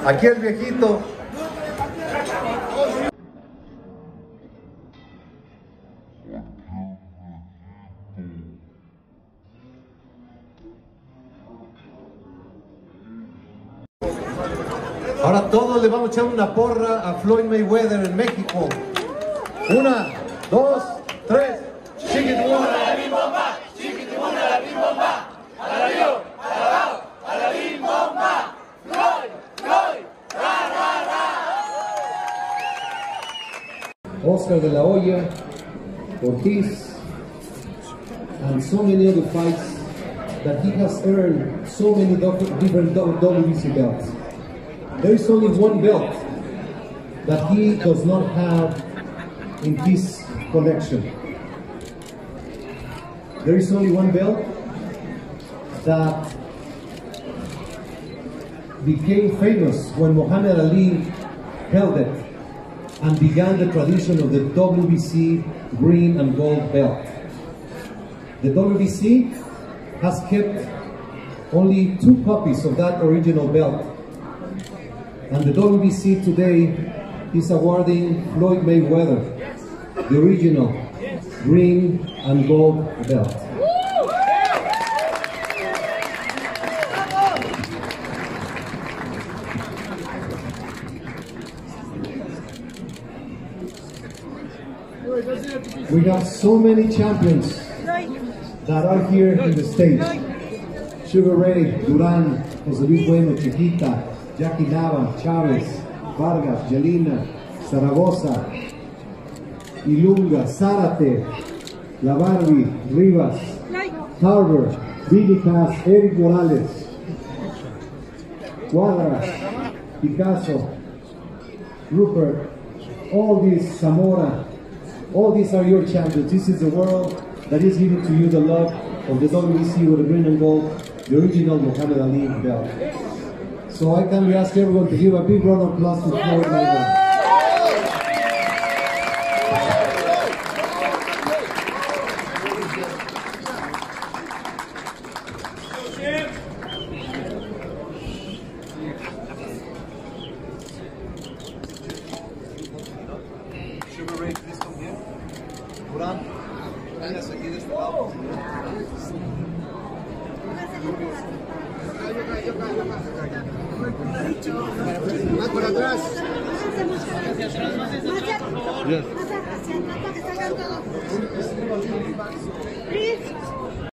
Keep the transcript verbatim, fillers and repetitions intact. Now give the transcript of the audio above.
Aquí el viejito. Ahora todos le vamos a echar una porra a Floyd Mayweather en México. Una, dos, tres. Chiquitibuna, a la bim bomba. Chiquitibuna, a la bim bomba. A la río, a la bao, a la bim bomba. Floyd, Floyd, ra, ra, ra. Oscar de la Hoya, Ortiz, and so many other fights that he has earned so many different W B C belts. There is only one belt that he does not have in his collection. There is only one belt that became famous when Muhammad Ali held it and began the tradition of the W B C green and gold belt. The W B C has kept only two copies of that original belt, and the W B C today is awarding Floyd Mayweather the original green and gold belt. We have so many champions that are here in the stage. Sugar Ray, Duran, Jose Luis Bueno, Chiquita, Jackie Nava, Chavez, Vargas, Jelena, Zaragoza, Ilunga, Zárate, La Barbie, Rivas, Harvard, Billy Cass, Eric Morales, Cuadras, Picasso, Rupert, all these, Zamora, all these are your champions. This is the world that is giving to you the love of the W B C with the green and gold, the original Muhammad Ali belt. So I kindly ask everyone to give a big round of applause to Floyd Mayweather. Sugar Ray, please come here. Durán, vengas aquí de este lado. Más por atrás. Yes.